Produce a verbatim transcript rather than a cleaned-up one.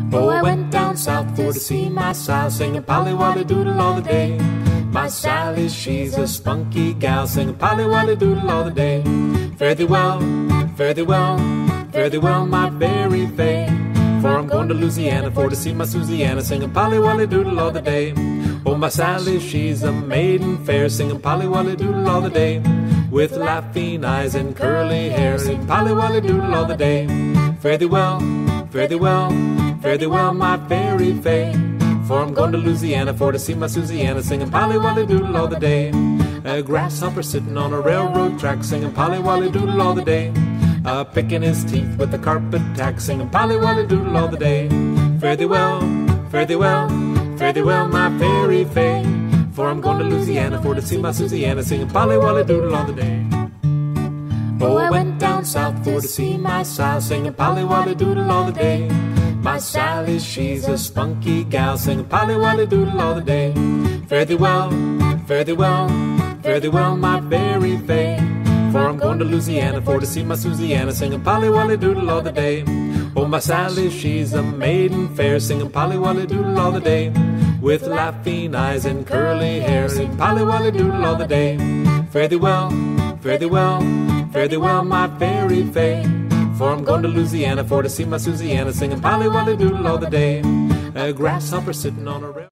Oh, I went down south for to see my Sal, singing Polly Wolly Doodle all the day. My Sally, she's a spunky gal, singing Polly Wolly Doodle all the day. Fare thee well, fare thee well, fare thee well, my very Fay. For I'm going to Louisiana for to see my Susiana, singing Polly Wolly Doodle all the day. Oh, my Sally, she's a maiden fair, singing Polly Wolly Doodle all the day. With laughing eyes and curly hair, singing Polly Wolly Doodle all the day. Fare thee well, fare thee well, fare thee well, my very Fay. For I'm going to Louisiana for to see my Susiana, singing Polly Wolly Doodle all the day. A grasshopper sitting on a railroad track, singing Polly Wolly Doodle all the day. Uh, picking his teeth with a carpet tack, singing Polly Wolly Doodle all the day. Fare thee well, fare thee well, fare thee well, my very Fay. For I'm going to Louisiana for to see my Susiana, singing Polly Wolly Doodle all the day. Oh, I went down south for to see my Sal, singing Polly Wolly Doodle all the day. My Sally, she's a spunky gal, singing Polly Wolly Doodle all the day. Fare thee well, fare thee well, fare thee well, my very Fay. For I'm going to Louisiana for to see my Susiana, singing Polly Wolly Doodle all the day. Oh, my Sally, she's a maiden fair, singing Polly Wolly Doodle all the day. With laughing eyes and curly hair, singing Polly Wolly Doodle all the day. Fare thee well, fare thee well, fare thee well, my very Fay. For I'm going to Louisiana for to see my Susiana, singing Polly Wolly Doodle all the day. A grasshopper sitting on a rail.